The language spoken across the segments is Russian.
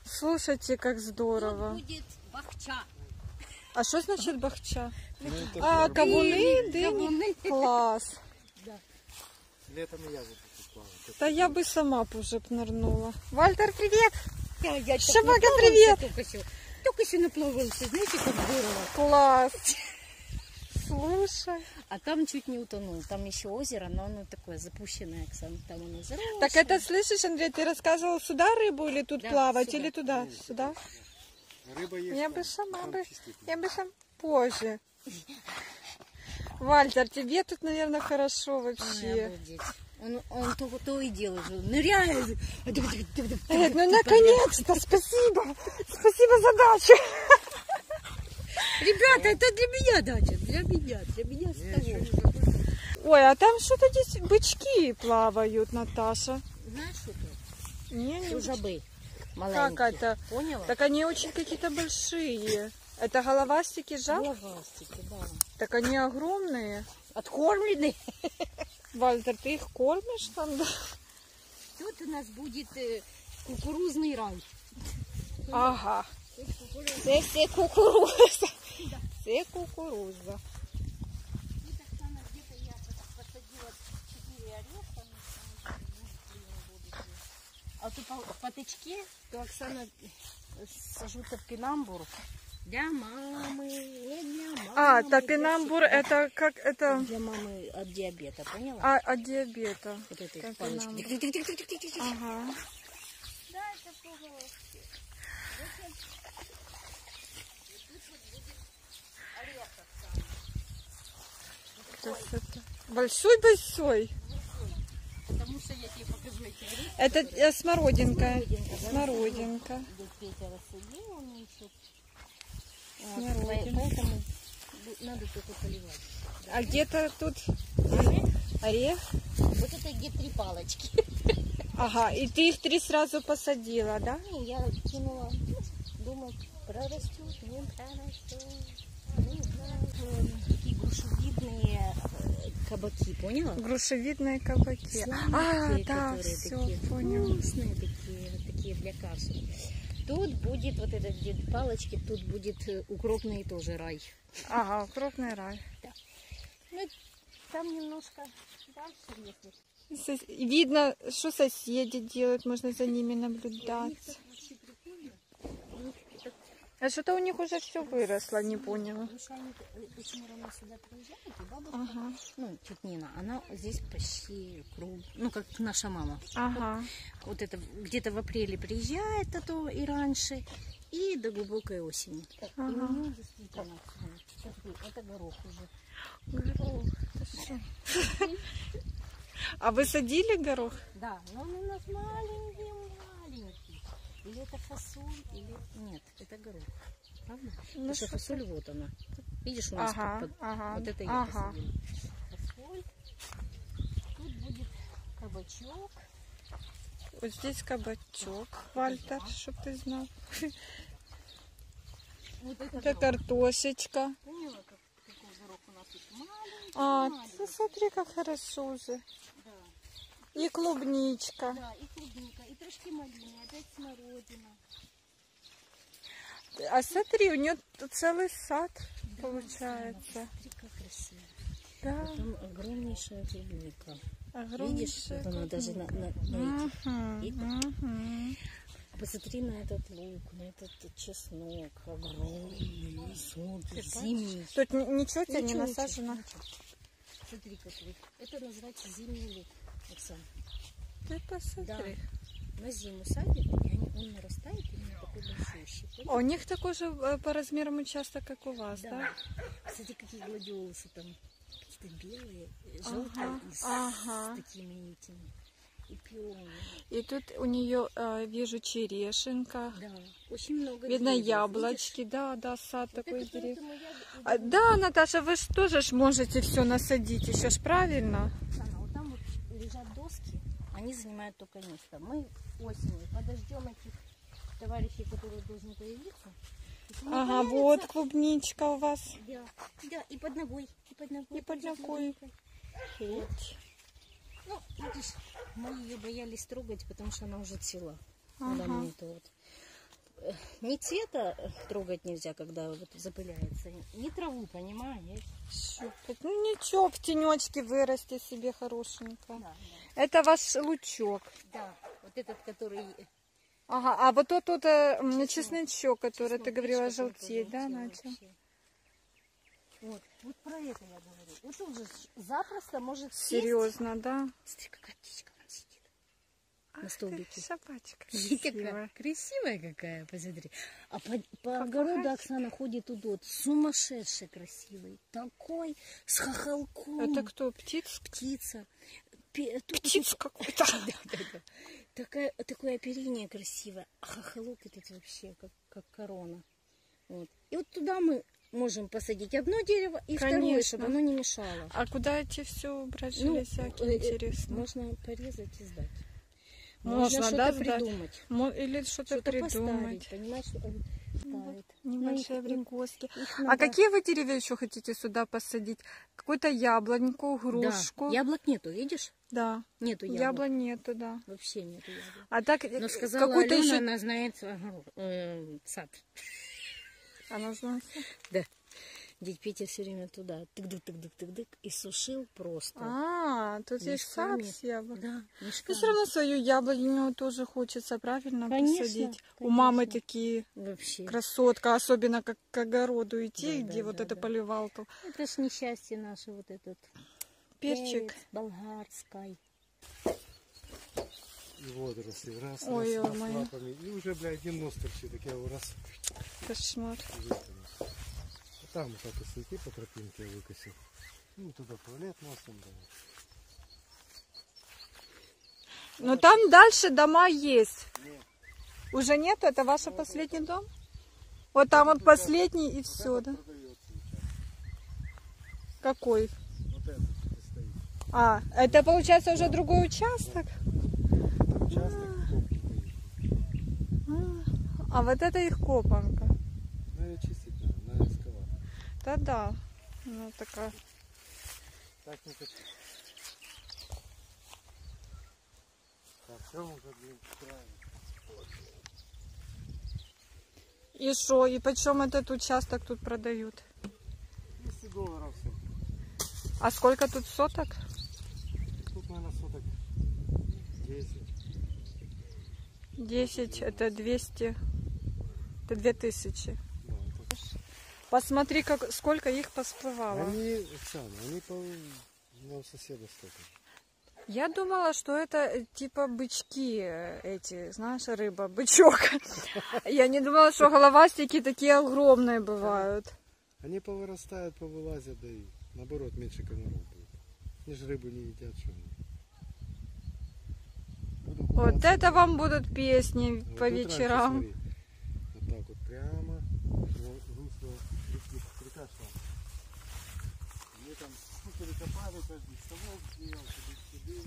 Слушайте, как здорово. Тут будет бахча. А что значит бахча? А, кавуны, дыни. Класс. Да. Летом и я буду плавать. Да я бы сама б уже нырнула. Вальтер, привет! Я Собака, привет! Только что наплавался, знаете, как здорово. Класс! Слушай. А там чуть не утонул. Там еще озеро, но оно такое запущенное, Оксана. Там оно заросшее. Так это, слышишь, Андрей, ты рассказывал, сюда рыбу или тут Да, плавать, сюда. или туда? Сюда? Рыба есть. Я там, бы сама там бы, чистый пляж. я бы сам позже. Вальтер, тебе тут, наверное, хорошо Ой, вообще. обалдеть. Он то и делает. Ныряет. Говорит, ну наконец-то, спасибо. Спасибо за дачу. Ребята, это для меня дача. Для меня с того. Ой, а там что-то здесь бычки плавают, Наташа. Знаешь, что это? Не Жабы. Как это? Поняла? Так они очень какие-то большие. Это головастики жаб? Головастики, да. Так они огромные. Откормлены. Вальтер, ты их кормишь там? Да? Тут у нас будет кукурузный рай. Ага. Тут кукуруза. Це все кукуруза. Це кукуруза. Тут, Оксана, где-то я посадила 4 ореха. А тут в патычке, то Оксана сажу топинамбур для мамы, для мамы. А, топинамбур это как это? Для мамы от диабета, поняла? А, от диабета. Вот этой Топинамбур. палочки. Ага. Да, это пуговочки. То есть это большой-большой. Потому что я тебе покажу эти орехи. Это смородинка. Да? Смородинка. Дядь Петя рассадил, он еще. Смородина. Поэтому надо только поливать. А где-то тут орех? Вот это где 3 палочки. Ага, и ты их 3 сразу посадила, да? Не, я кинула. Думаю, прорастет, не прорастет. Не знаю. Такие грушевидные кабаки, поняла? Грушевидные кабаки. А, Сладкие, да, которые все, такие понял. вкусные, такие для каши. Тут будет вот этот где палочки, тут будет укропный тоже рай. Ага, укропный рай. Ну, там немножко дальше, если... Видно, что соседи делают, можно за ними наблюдать. Вообще прикольно. У них это А что-то у них уже все выросло, не поняла. Потому что они очень рано сюда приезжают, и бабушка, Ага. ну, тетя Нина, она здесь почти круг, ну, как наша мама. Ага. Вот это где-то в апреле приезжает, а то и раньше, и до глубокой осени. И у нее действительно, это горох уже. Горох, это что? А вы садили горох? Да, но он у нас маленький. Или это фасоль, или... Нет, это горох. Правда? Потому что фасоль вот она. Видишь, у нас Ага. вот это я посадила. Фасоль. Тут будет кабачок. Вот здесь кабачок, Вальтер, чтоб ты знал. Вот это Это горох. картошечка. Поняла, какой горох у нас тут маленький? А, ты смотри, как хорошо уже. Да. И клубничка. Да, и клубника, и трошки малины, опять смородина. А смотри, у нее тут целый сад получается. Смотри, как красиво. Да, Там огромнейшая клубника. Видишь, огромнейшая. вот она даже на этих. Мгм. Посмотри на этот лук, на этот чеснок. Огромный, высокий, зимний. Тут ничего тебе не Ничего, насажено? ничего. Смотри, какой. Это называется зимний лук, Оксана. Ты посмотри. На зиму садят, и он нарастает именно такой большущий. А у них такой же по размерам участок, как у вас, да? Кстати, какие гладиолусы там. Какие-то белые, желтые и с такими этими. И пионы. И тут у нее, вижу, черешенка. Да, очень много. Видно деревьев. яблочки, да, сад Вот такой это деревьев. поэтому я... Да, Наташа, вы же тоже можете все насадить, еще ж правильно? Оксана, вот там вот лежат доски, они занимают только место. Мы осенью подождем этих товарищей, которые должны появиться. Если не Ага, появятся, вот клубничка у вас. Да, и под ногой, и под ногой. И под ногой. Вот. Ну, видишь, мы ее боялись трогать, потому что она уже цела. Когда мы это вот. ни цвета трогать нельзя, когда вот запыляется, ни траву, понимаешь? Щупать. Ну ничего, в тенечке вырасти себе хорошенько. Да, Это ваш лучок. да. Вот этот, который... Ага, а вот тот чесночок, который ты говорила, желтеть, да, начал? Вот про это я говорю. Вот он же запросто может сесть. Серьезно, да? Смотри, какая птичка там сидит. На столбике. Собачка. Красивая. Красивая какая, посмотри. А по огороду Оксана ходит тут вот сумасшедший красивый. Такой, с хохолком. Это кто, птица? Птица. Птица какой-то. Такое оперение красивое. А хохолок этот вообще как корона. Вот. И вот туда мы можем посадить одно дерево и второе, чтобы оно не мешало. А куда эти все убрать железяки, интересно? Можно порезать и сдать. Можно, что-то да, придумать. Или что-то придумать. Поставить, понимаешь, что он ставит. Небольшие абрикоски. надо... А какие вы деревья еще хотите сюда посадить? Какую-то яблоньку, грушку? Да. Яблок нету, видишь? Да. Нету яблок. Яблонь нету, да. Вообще нету яблок. А так, но сказала какую-то Алена, еще... она знает сад. Она знает? Да. Дядь Петя все время туда тык-дык и сушил просто. А, тут есть сад с яблок. Да, Но все равно свою яблоню тоже хочется, правильно, конечно, посадить. Конечно. У мамы такие вообще красотка, особенно как к огороду идти, да, где вот эта поливалка. Это ж несчастье наше, вот этот Перчик. болгарский. И водоросли. Раз, ой, раз, ой, лапами. И уже, бля, один нос торчит. Так я его раз... Кошмар. Там вот так и сойти по тропинке я выкосил. Ну, туда туалет носом. Да. Но там дальше дома есть. Нет. Уже нет? Это ваш последний дом? Вот там вот последний и все, да? Какой? Вот этот тут стоит. А, это получается уже другой участок? Участок копки. А вот это их копанка. Ну, ее чистить надо, на экскаватор. Да-да. Ну, такая. Так не хочу. Так, все уже, блин, правильно. И что? И почем этот участок тут продают? $200 все. А сколько тут соток? Тут, наверное, соток 10. 10, это 200, это 2000. Да, это... Посмотри, сколько их посплывало. Они, Оксана, они по... у соседа столько. Я думала, что это типа бычки эти, знаешь, рыба, бычок. Я не думала, что головастики такие огромные бывают. Они повырастают, повылазят, да и наоборот меньше комаров будет. Они же рыбу не едят, что они. Вот это вам будут песни А по вот вечерам. раньше, смотри, вот так вот прямо, русло река шла. Мы там сколько копали, каждый ставок сделал, сюда.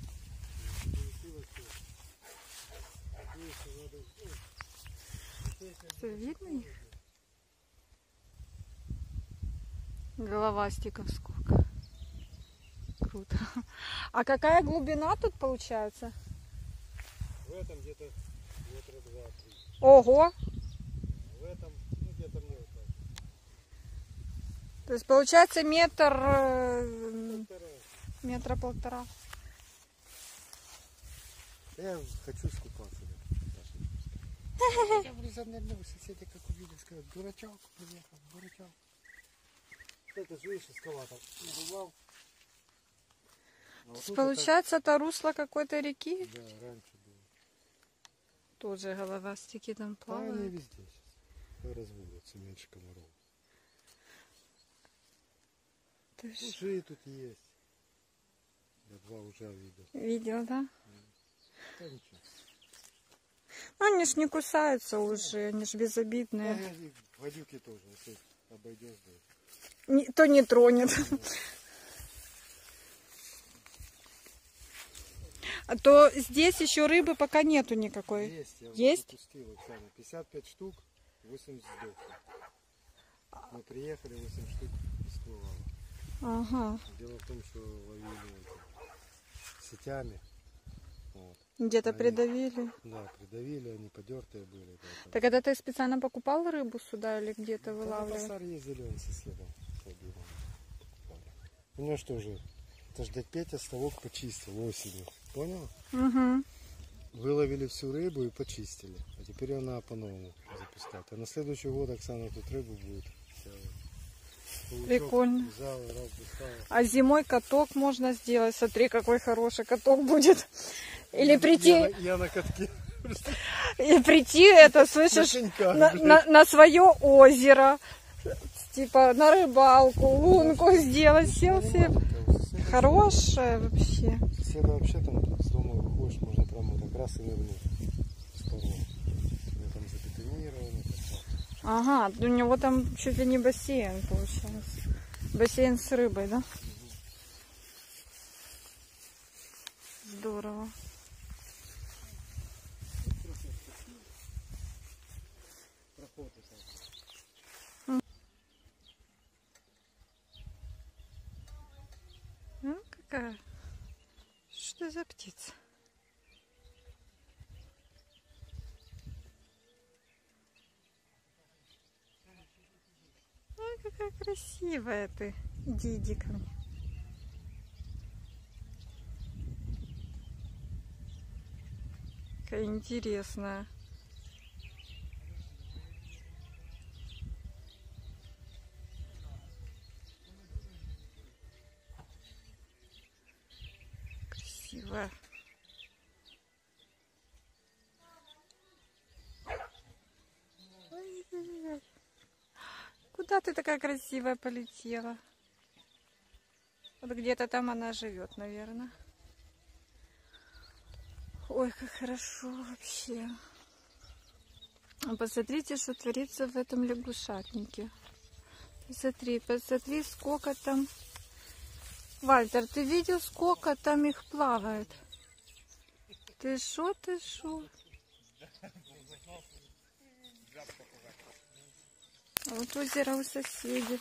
Все видно их? Головастиков сколько. Круто. А какая глубина тут получается? В этом где-то метра 2-3. Ого! В этом, ну где-то мне вот так. То есть получается метр, Полтора. метра полтора. Я хочу скупаться. Я буду занырнул, соседи как увидели, сказать, дурачок приехал, дурачок. Это же видишь, эскалатор убывал. Вот Получается, это русло какой-то реки? Да, раньше было. Тоже головастики там Да, они плавают. везде сейчас. Разводятся, меньше комаров. Ужи тут есть. Я 2 ужа видел. Видел, да? Да ничего. Ну, они ж не кусаются уже, они ж безобидные. Да, и гадюки тоже, если обойдешь, да. Никто не тронет. А то здесь еще рыбы пока нету никакой. Есть, я Есть? запустил, Оксана. 55 штук, 80 сдохло. Мы приехали, 8 штук всплывало. Ага. Дело в том, что ловили сетями. Вот. Где-то Они- придавили. Да, придавили, они подертые были. Поэтому... Так это ты специально покупал рыбу сюда или где-то Да, на вылавливал? базар ездили, он соседом. У него что же, это ж дядь Петя ставок почистил осенью, понял? Угу. Выловили всю рыбу и почистили. А теперь она по-новому запускать. А на следующий год Оксана тут рыбу будет. Паучок Прикольно. взяла, раз достала. А зимой каток можно сделать. Смотри, какой хороший каток будет. Или прийти, Я на катке. и прийти, это, слышишь, на свое озеро. Типа на рыбалку, лунку сделать. Сел себе. Хорошая вообще. Соседа вообще там с дома выходишь, можно прямо вот так раз и нырнуть. С порога. У меня там забетонировано. Ага, у него там чуть ли не бассейн получается. Бассейн с рыбой, да? Здорово. Ну, какая? Что за птица? Ой, какая красивая ты. Иди ко мне. Какая интересная. Красивая. Ой-ой-ой. Куда ты такая красивая полетела? Вот где-то там она живет, наверное. Ой, как хорошо вообще. Посмотрите, что творится в этом лягушатнике. Посмотри, сколько там. Вальтер, ты видел, сколько там их плавает? Ты шо? А вот озеро у соседей.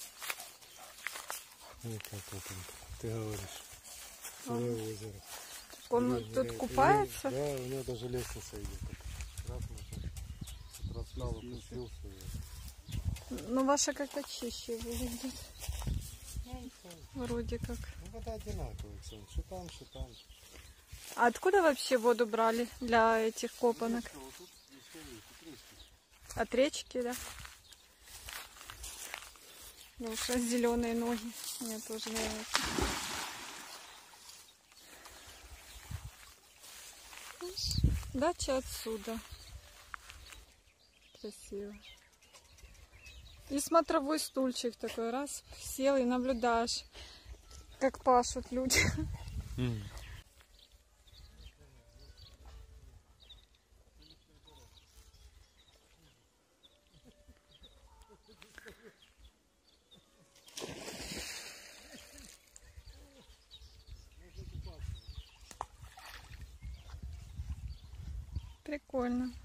Ну как вот он, ты говоришь. Целое озеро. Он тут купается? Да, у него даже лестница идет. Раз мы тут расстал, опустился. Ну, ваша как-то чище выглядит. Вроде как. Ну, вода одинаковая, Оксана. Что там, что там. А откуда вообще воду брали для этих копанок? От речки, да? Ну, сейчас зеленые ноги. Мне тоже нравится. Дача отсюда. Красиво. И смотровой стульчик такой, раз, сел и наблюдаешь, как пашут люди. Прикольно.